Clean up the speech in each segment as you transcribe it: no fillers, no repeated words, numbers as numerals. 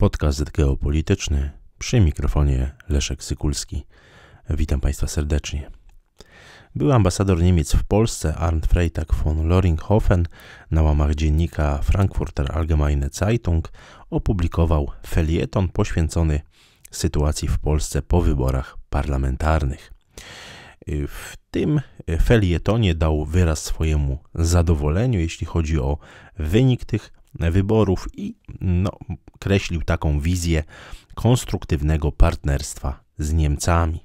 Podcast geopolityczny, przy mikrofonie Leszek Sykulski. Witam Państwa serdecznie. Były ambasador Niemiec w Polsce Arndt Freytag von Loringhofen na łamach dziennika Frankfurter Allgemeine Zeitung opublikował felieton poświęcony sytuacji w Polsce po wyborach parlamentarnych. W tym felietonie dał wyraz swojemu zadowoleniu, jeśli chodzi o wynik tych wyborów i kreślił taką wizję konstruktywnego partnerstwa z Niemcami.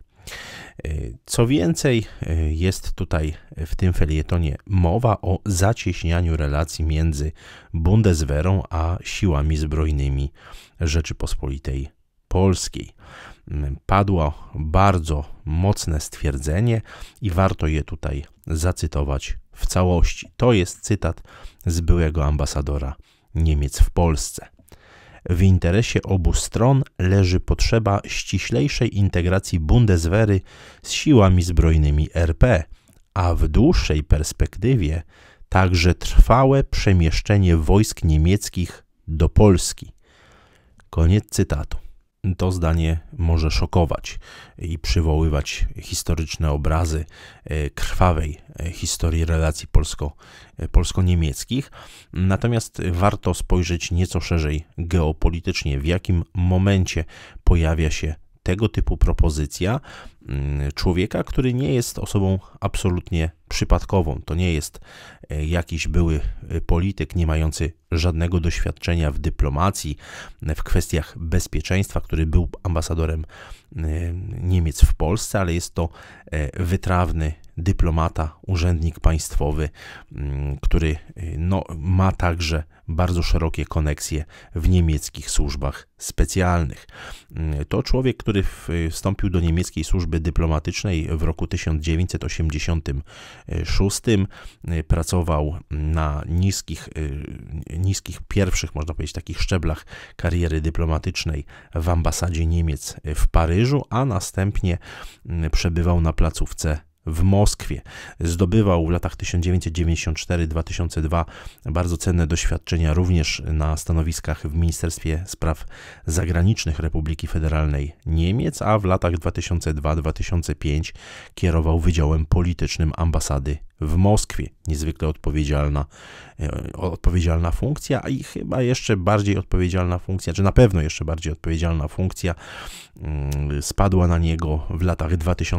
Co więcej, jest tutaj w tym felietonie mowa o zacieśnianiu relacji między Bundeswehrą a siłami zbrojnymi Rzeczypospolitej Polskiej. Padło bardzo mocne stwierdzenie i warto je tutaj zacytować w całości. To jest cytat z byłego ambasadora Niemiec w Polsce. W interesie obu stron leży potrzeba ściślejszej integracji Bundeswehry z siłami zbrojnymi RP, a w dłuższej perspektywie także trwałe przemieszczenie wojsk niemieckich do Polski. Koniec cytatu. To zdanie może szokować i przywoływać historyczne obrazy krwawej historii relacji polsko-niemieckich. Natomiast warto spojrzeć nieco szerzej geopolitycznie, w jakim momencie pojawia się tego typu propozycja człowieka, który nie jest osobą absolutnie przypadkową. To nie jest jakiś były polityk nie mający żadnego doświadczenia w dyplomacji, w kwestiach bezpieczeństwa, który był ambasadorem Niemiec w Polsce, ale jest to wytrawny dyplomata, urzędnik państwowy, który ma także bardzo szerokie koneksje w niemieckich służbach specjalnych. To człowiek, który wstąpił do niemieckiej służby dyplomatycznej w roku 1986, pracował na niskich pierwszych, można powiedzieć, takich szczeblach kariery dyplomatycznej w ambasadzie Niemiec w Paryżu, a następnie przebywał na placówce w Moskwie. Zdobywał w latach 1994-2002 bardzo cenne doświadczenia również na stanowiskach w Ministerstwie Spraw Zagranicznych Republiki Federalnej Niemiec, a w latach 2002-2005 kierował Wydziałem Politycznym Ambasady w Moskwie. Niezwykle odpowiedzialna funkcja, a i chyba jeszcze bardziej odpowiedzialna funkcja, czy na pewno jeszcze bardziej odpowiedzialna funkcja spadła na niego w latach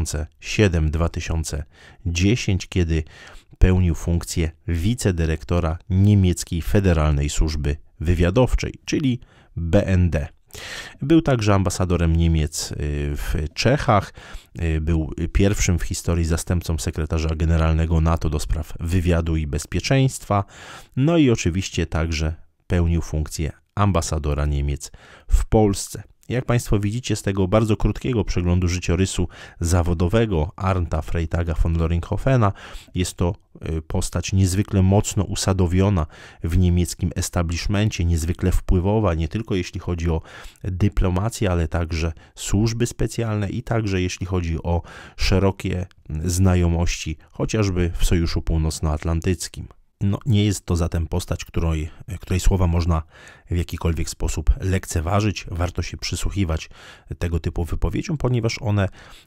2007-2010, kiedy pełnił funkcję wicedyrektora Niemieckiej Federalnej Służby Wywiadowczej, czyli BND. Był także ambasadorem Niemiec w Czechach, był pierwszym w historii zastępcą sekretarza generalnego NATO do spraw wywiadu i bezpieczeństwa, no i oczywiście także pełnił funkcję ambasadora Niemiec w Polsce. Jak Państwo widzicie z tego bardzo krótkiego przeglądu życiorysu zawodowego Arndta Freytaga von Loringhofena, jest to postać niezwykle mocno usadowiona w niemieckim establishmencie, niezwykle wpływowa, nie tylko jeśli chodzi o dyplomację, ale także służby specjalne i także jeśli chodzi o szerokie znajomości, chociażby w Sojuszu Północnoatlantyckim. Nie jest to zatem postać, której słowa można w jakikolwiek sposób lekceważyć. Warto się przysłuchiwać tego typu wypowiedziom, ponieważ one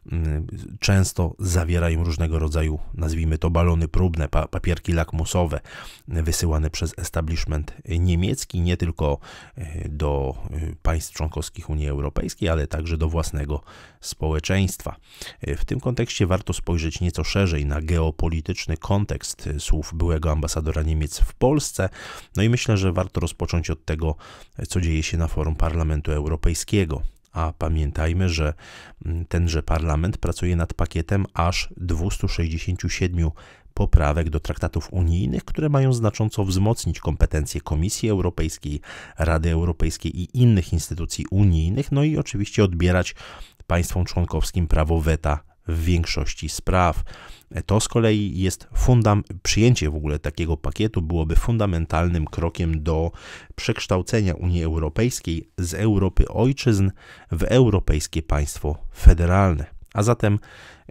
często zawierają różnego rodzaju, nazwijmy to, balony próbne, papierki lakmusowe wysyłane przez establishment niemiecki, nie tylko do państw członkowskich Unii Europejskiej, ale także do własnego społeczeństwa. W tym kontekście warto spojrzeć nieco szerzej na geopolityczny kontekst słów byłego ambasadora Niemiec w Polsce. I myślę, że warto rozpocząć od tego, co dzieje się na forum Parlamentu Europejskiego. A pamiętajmy, że tenże parlament pracuje nad pakietem aż 267 poprawek do traktatów unijnych, które mają znacząco wzmocnić kompetencje Komisji Europejskiej, Rady Europejskiej i innych instytucji unijnych, i oczywiście odbierać państwom członkowskim prawo weta w większości spraw. To z kolei jest przyjęcie w ogóle takiego pakietu byłoby fundamentalnym krokiem do przekształcenia Unii Europejskiej z Europy ojczyzn w europejskie państwo federalne. A zatem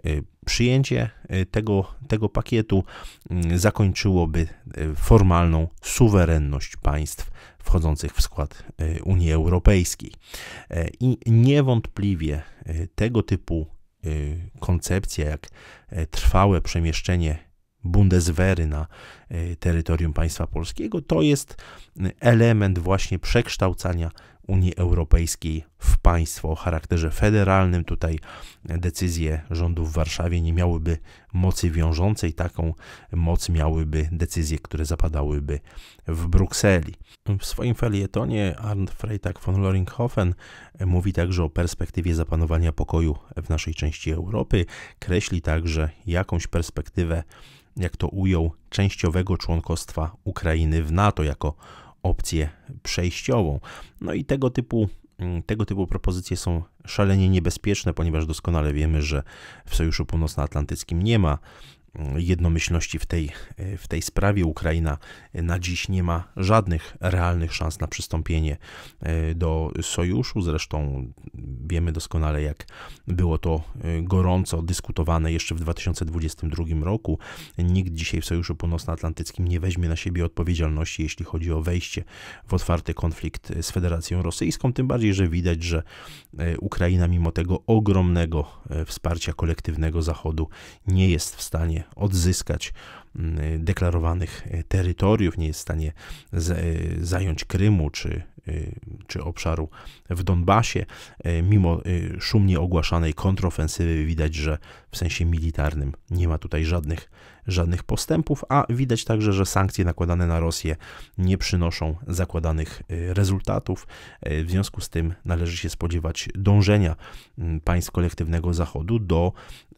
Przyjęcie tego pakietu zakończyłoby formalną suwerenność państw wchodzących w skład Unii Europejskiej. I niewątpliwie tego typu koncepcja jak trwałe przemieszczenie Bundeswehry na terytorium państwa polskiego to jest element właśnie przekształcania Unii Europejskiej w państwo o charakterze federalnym. Tutaj decyzje rządu w Warszawie nie miałyby mocy wiążącej, taką moc miałyby decyzje, które zapadałyby w Brukseli. W swoim felietonie Arndt Freytag von Loringhofen mówi także o perspektywie zapanowania pokoju w naszej części Europy. Kreśli także jakąś perspektywę, jak to ujął, częściowego członkostwa Ukrainy w NATO jako opcję przejściową. No i tego typu propozycje są szalenie niebezpieczne, ponieważ doskonale wiemy, że w Sojuszu Północnoatlantyckim nie ma jednomyślności w tej sprawie. Ukraina na dziś nie ma żadnych realnych szans na przystąpienie do sojuszu. Zresztą wiemy doskonale, jak było to gorąco dyskutowane jeszcze w 2022 roku. Nikt dzisiaj w Sojuszu Północnoatlantyckim nie weźmie na siebie odpowiedzialności, jeśli chodzi o wejście w otwarty konflikt z Federacją Rosyjską. Tym bardziej, że widać, że Ukraina mimo tego ogromnego wsparcia kolektywnego Zachodu nie jest w stanie odzyskać deklarowanych terytoriów, nie jest w stanie zająć Krymu czy obszaru w Donbasie. Mimo szumnie ogłaszanej kontrofensywy widać, że w sensie militarnym nie ma tutaj żadnych postępów, a widać także, że sankcje nakładane na Rosję nie przynoszą zakładanych rezultatów. W związku z tym należy się spodziewać dążenia państw kolektywnego Zachodu do,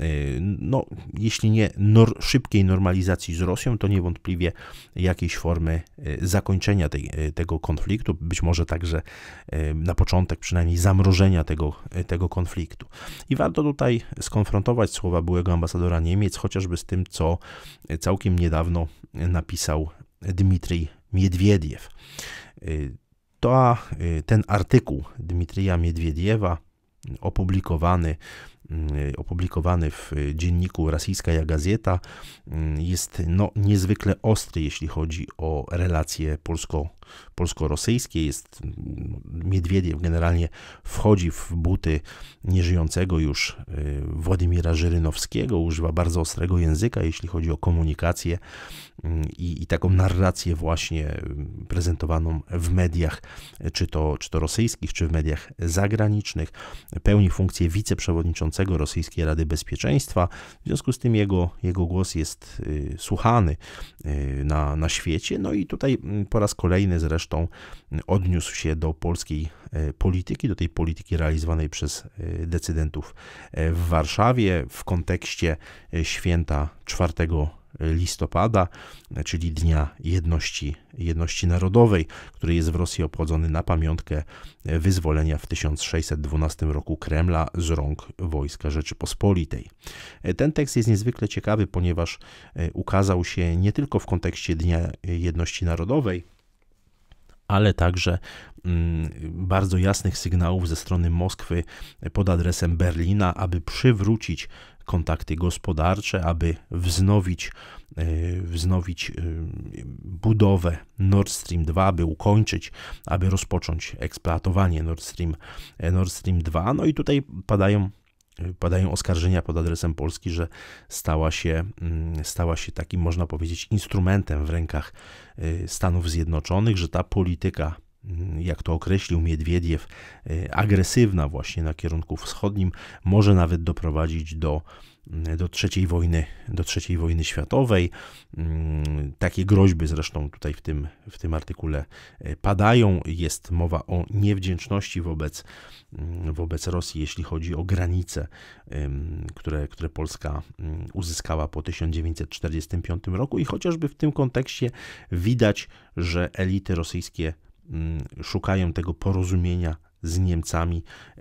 jeśli nie szybkiej normalizacji z Rosją, to niewątpliwie jakiejś formy zakończenia tego konfliktu, być może także na początek przynajmniej zamrożenia tego konfliktu. I warto tutaj skonfrontować słowa byłego ambasadora Niemiec, chociażby z tym, co całkiem niedawno napisał Dmitrij Miedwiediew. Ten artykuł Dmitrija Miedwiediewa opublikowany w dzienniku Rosyjska Gazeta jest niezwykle ostry, jeśli chodzi o relacje polsko-rosyjskie. Miedwiediew generalnie wchodzi w buty nieżyjącego już Władimira Żyrynowskiego, używa bardzo ostrego języka, jeśli chodzi o komunikację i taką narrację właśnie prezentowaną w mediach, czy to rosyjskich, czy w mediach zagranicznych. Pełni funkcję wiceprzewodniczącego Rosyjskiej Rady Bezpieczeństwa. W związku z tym jego głos jest słuchany na świecie. No i tutaj po raz kolejny zresztą odniósł się do polskiej polityki, do tej polityki realizowanej przez decydentów w Warszawie w kontekście święta 4 listopada, czyli Dnia Jedności Narodowej, który jest w Rosji obchodzony na pamiątkę wyzwolenia w 1612 roku Kremla z rąk wojska Rzeczypospolitej. Ten tekst jest niezwykle ciekawy, ponieważ ukazał się nie tylko w kontekście Dnia Jedności Narodowej, ale także bardzo jasnych sygnałów ze strony Moskwy pod adresem Berlina, aby przywrócić kontakty gospodarcze, aby wznowić budowę Nord Stream 2, aby ukończyć, aby rozpocząć eksploatowanie Nord Stream 2. No i tutaj padają oskarżenia pod adresem Polski, że stała się takim, można powiedzieć, instrumentem w rękach Stanów Zjednoczonych, że ta polityka, jak to określił Miedwiediew, agresywna właśnie na kierunku wschodnim, może nawet doprowadzić do III wojny światowej. Takie groźby zresztą tutaj w tym artykule padają. Jest mowa o niewdzięczności wobec Rosji, jeśli chodzi o granice, które Polska uzyskała po 1945 roku i chociażby w tym kontekście widać, że elity rosyjskie szukają tego porozumienia z Niemcami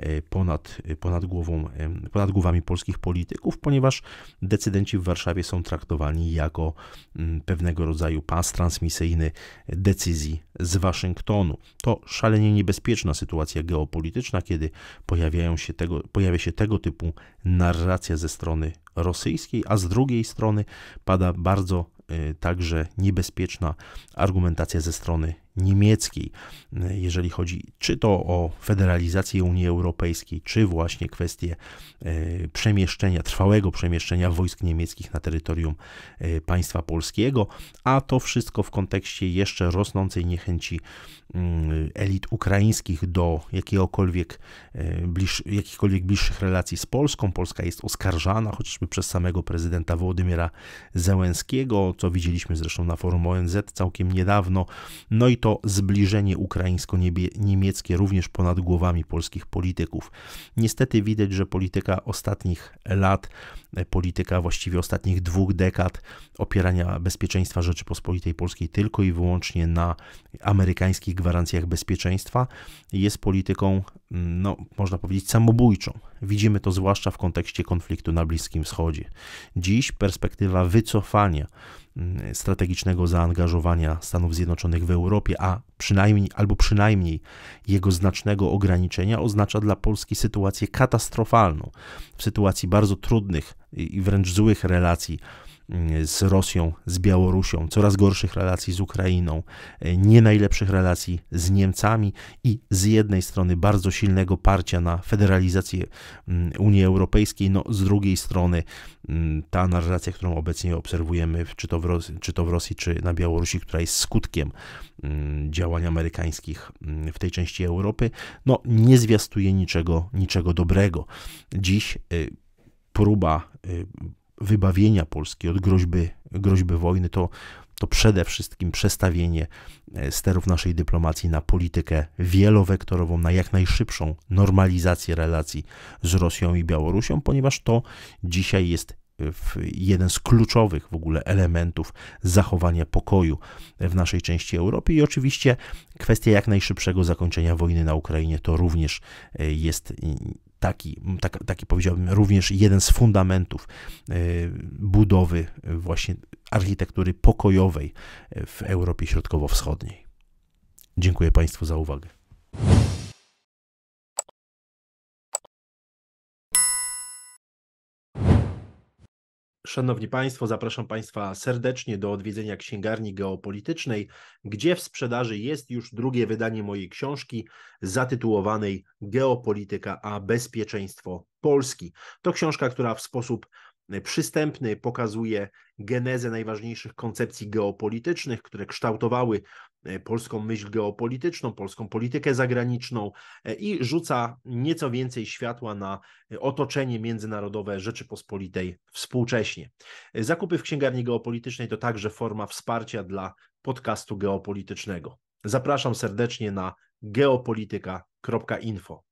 ponad głowami polskich polityków, ponieważ decydenci w Warszawie są traktowani jako pewnego rodzaju pas transmisyjny decyzji z Waszyngtonu. To szalenie niebezpieczna sytuacja geopolityczna, kiedy pojawia się tego typu narracja ze strony rosyjskiej, a z drugiej strony pada bardzo także niebezpieczna argumentacja ze strony niemieckiej, jeżeli chodzi czy to o federalizację Unii Europejskiej, czy właśnie kwestię trwałego przemieszczenia wojsk niemieckich na terytorium państwa polskiego, a to wszystko w kontekście jeszcze rosnącej niechęci elit ukraińskich do jakichkolwiek bliższych relacji z Polską. Polska jest oskarżana chociażby przez samego prezydenta Wołodymyra Zełenskiego, co widzieliśmy zresztą na forum ONZ całkiem niedawno. No i to zbliżenie ukraińsko-niemieckie również ponad głowami polskich polityków. Niestety widać, że polityka ostatnich lat, polityka właściwie ostatnich 2 dekad opierania bezpieczeństwa Rzeczypospolitej Polskiej tylko i wyłącznie na amerykańskich gwarancjach bezpieczeństwa jest polityką, no, można powiedzieć, samobójczą. Widzimy to zwłaszcza w kontekście konfliktu na Bliskim Wschodzie. Dziś perspektywa wycofania strategicznego zaangażowania Stanów Zjednoczonych w Europie, przynajmniej jego znacznego ograniczenia, oznacza dla Polski sytuację katastrofalną. W sytuacji bardzo trudnych i wręcz złych relacji z Rosją, z Białorusią, coraz gorszych relacji z Ukrainą, nie najlepszych relacji z Niemcami i z jednej strony bardzo silnego parcia na federalizację Unii Europejskiej, no z drugiej strony ta narracja, którą obecnie obserwujemy, czy to w Rosji, czy na Białorusi, która jest skutkiem działań amerykańskich w tej części Europy, no nie zwiastuje niczego dobrego. Dziś próba wybawienia Polski od groźby wojny to przede wszystkim przestawienie sterów naszej dyplomacji na politykę wielowektorową, na jak najszybszą normalizację relacji z Rosją i Białorusią, ponieważ to dzisiaj jest jeden z kluczowych w ogóle elementów zachowania pokoju w naszej części Europy i oczywiście kwestia jak najszybszego zakończenia wojny na Ukrainie to również jest taki powiedziałbym, również jeden z fundamentów budowy właśnie architektury pokojowej w Europie Środkowo-Wschodniej. Dziękuję Państwu za uwagę. Szanowni Państwo, zapraszam Państwa serdecznie do odwiedzenia Księgarni Geopolitycznej, gdzie w sprzedaży jest już drugie wydanie mojej książki zatytułowanej Geopolityka a bezpieczeństwo Polski. To książka, która w sposób przystępny pokazuje genezę najważniejszych koncepcji geopolitycznych, które kształtowały polską myśl geopolityczną, polską politykę zagraniczną i rzuca nieco więcej światła na otoczenie międzynarodowe Rzeczypospolitej współcześnie. Zakupy w Księgarni Geopolitycznej to także forma wsparcia dla podcastu geopolitycznego. Zapraszam serdecznie na geopolityka.info.